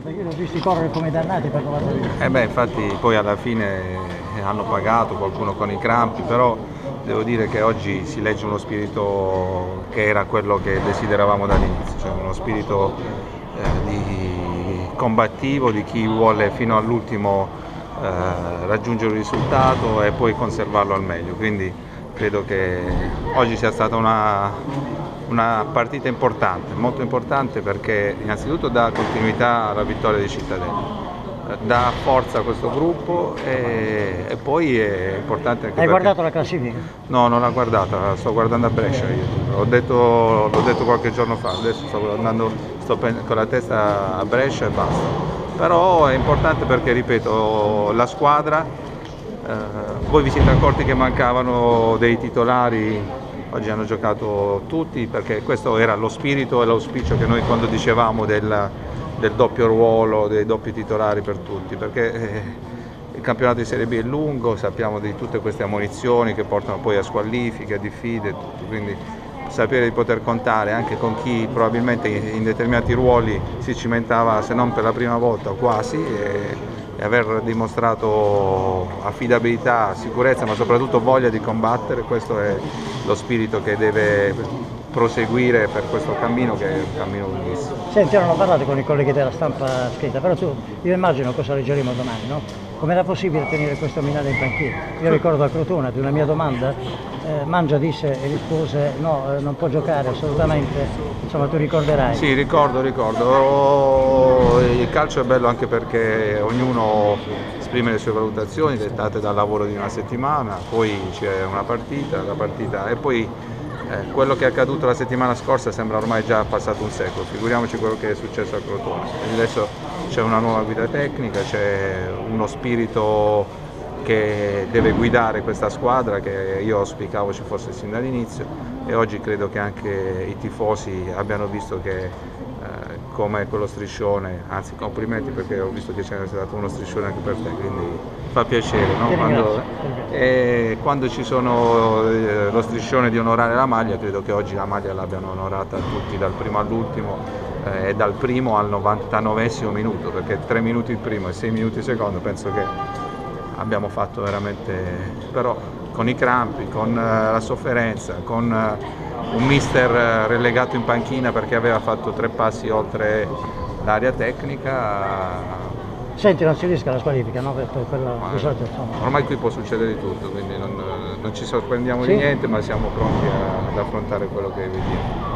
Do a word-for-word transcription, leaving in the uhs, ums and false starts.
Io li ho visti correre come dannati per novanta minuti. Eh beh, infatti poi alla fine hanno pagato, qualcuno con i crampi, però devo dire che oggi si legge uno spirito che era quello che desideravamo dall'inizio, cioè uno spirito eh, di combattivo, di chi vuole fino all'ultimo eh, raggiungere un risultato e poi conservarlo al meglio. Quindi credo che oggi sia stata una, una partita importante, molto importante, perché innanzitutto dà continuità alla vittoria di Cittadella, dà forza a questo gruppo e, e poi è importante anche Hai perché... guardato la classifica? No, non l'ho guardata, sto guardando a Brescia io. L'ho detto, l'ho detto qualche giorno fa, adesso sto andando sto con la testa a Brescia e basta. Però è importante perché, ripeto, la squadra, eh, voi vi siete accorti che mancavano dei titolari, oggi hanno giocato tutti, perché questo era lo spirito e l'auspicio che noi quando dicevamo del, del doppio ruolo, dei doppi titolari per tutti, perché eh, il campionato di Serie B è lungo, sappiamo di tutte queste ammonizioni che portano poi a squalifiche, a diffide e tutto, quindi sapere di poter contare anche con chi probabilmente in determinati ruoli si cimentava, se non per la prima volta, quasi, e, e aver dimostrato affidabilità, sicurezza, ma soprattutto voglia di combattere, questo è lo spirito che deve proseguire per questo cammino, che è un cammino lunghissimo. Senti, io non ho parlato con i colleghi della stampa scritta, però tu, io immagino cosa leggeremo domani, no? Come era possibile tenere questo Minale in panchina? Io ricordo a Crotone di una mia domanda, eh, Mangia disse e rispose no, eh, non può giocare assolutamente, insomma tu ricorderai. Sì, ricordo, ricordo. Il calcio è bello anche perché ognuno esprime le sue valutazioni dettate dal lavoro di una settimana, poi c'è una partita, la partita e poi Eh, quello che è accaduto la settimana scorsa sembra ormai già passato un secolo, figuriamoci quello che è successo a Crotone. Adesso c'è una nuova guida tecnica, c'è uno spirito che deve guidare questa squadra che io auspicavo ci fosse sin dall'inizio, e oggi credo che anche i tifosi abbiano visto che eh, come quello striscione, anzi complimenti perché ho visto che c'è stato uno striscione anche per te, quindi fa piacere, no? Quando, e quando ci sono eh, lo striscione di onorare la maglia, credo che oggi la maglia l'abbiano onorata tutti dal primo all'ultimo eh, e dal primo al novantanovesimo minuto, perché tre minuti il primo e sei minuti il secondo penso che abbiamo fatto veramente, però con i crampi, con uh, la sofferenza, con uh, un mister uh, relegato in panchina perché aveva fatto tre passi oltre l'area tecnica. Senti, non si rischia la squalifica, no? Per quella, Ma, di solito, insomma. Ormai qui può succedere di tutto, quindi non, non ci sorprendiamo Sì? di niente, ma siamo pronti a, ad affrontare quello che vediamo.